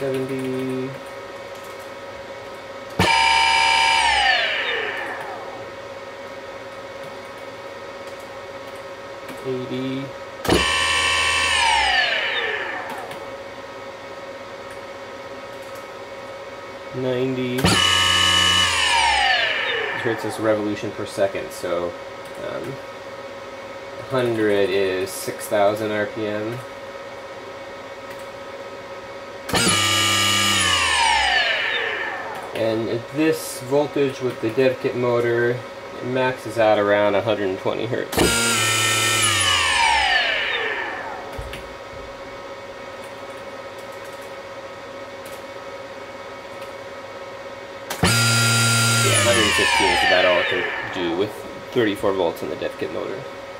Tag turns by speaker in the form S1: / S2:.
S1: 70. 80. 90. Here it says revolution per second, so 100 is 6,000 RPM. And at this voltage with the dev kit motor, it maxes out around 120 hertz. Yeah, 115 is about all it can do with 34 volts in the dev kit motor.